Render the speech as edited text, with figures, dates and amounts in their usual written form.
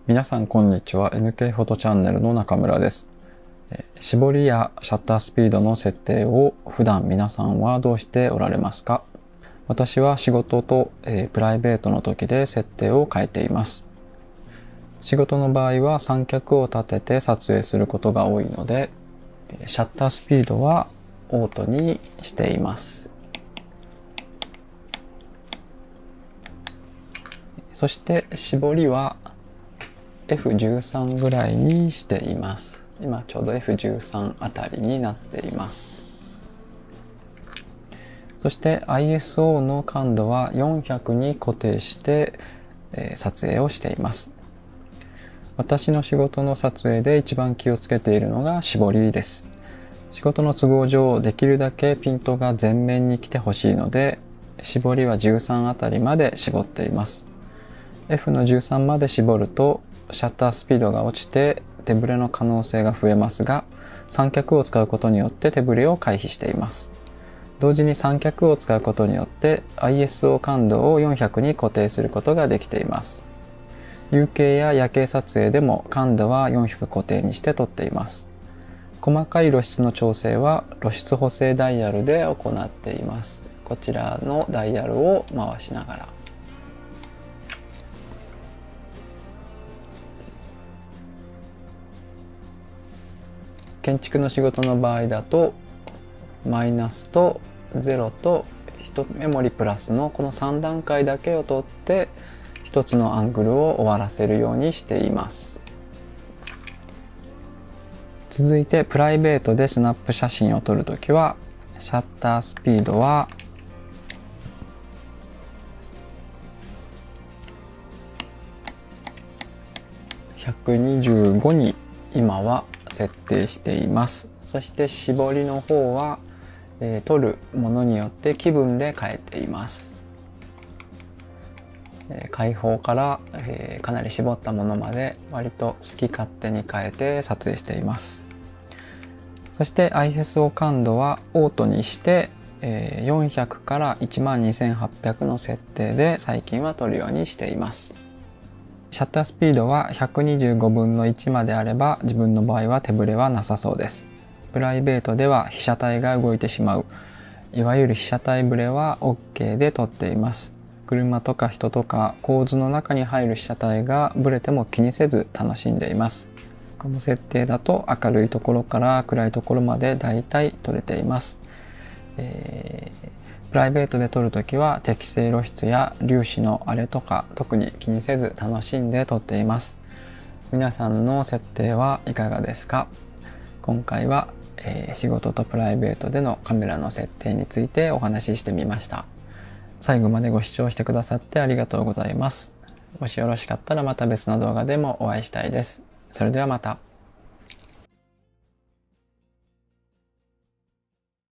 皆さんこんにちは。NK フォトチャンネルの中村です。絞りやシャッタースピードの設定を普段皆さんはどうしておられますか？私は仕事と、プライベートの時で設定を変えています。仕事の場合は三脚を立てて撮影することが多いので、シャッタースピードはオートにしています。そして絞りは F13 ぐらいにしています。今ちょうど F13 あたりになっています。そして ISO の感度は400に固定して、撮影をしています。私の仕事の撮影で一番気をつけているのが絞りです。仕事の都合上できるだけピントが前面に来てほしいので、絞りは13あたりまで絞っています。F の13まで絞るとシャッタースピードが落ちて手ブレの可能性が増えますが、三脚を使うことによって手ブレを回避しています。同時に三脚を使うことによって ISO 感度を400に固定することができています。夕景や夜景撮影でも感度は400固定にして撮っています。細かい露出の調整は露出補正ダイヤルで行っています。こちらのダイヤルを回しながら、建築の仕事の場合だとマイナスと0と1メモリプラスのこの3段階だけを取って1つのアングルを終わらせるようにしています。続いてプライベートでスナップ写真を撮るときはシャッタースピードは125に今は設定しています。そして絞りの方は、撮るものによって気分で変えています。開放から、かなり絞ったものまで割と好き勝手に変えて撮影しています。そして ISO 感度はオートにして、400から12800の設定で最近は撮るようにしています。シャッタースピードは125分の1まであれば自分の場合は手ブレはなさそうです。プライベートでは被写体が動いてしまう、いわゆる被写体ブレは OK で撮っています。車とか人とか構図の中に入る被写体がブレても気にせず楽しんでいます。この設定だと明るいところから暗いところまでだいたい撮れています。プライベートで撮るときは適正露出や粒子の荒れとか特に気にせず楽しんで撮っています。皆さんの設定はいかがですか？今回は、仕事とプライベートでのカメラの設定についてお話ししてみました。最後までご視聴してくださってありがとうございます。もしよろしかったらまた別の動画でもお会いしたいです。それではまた。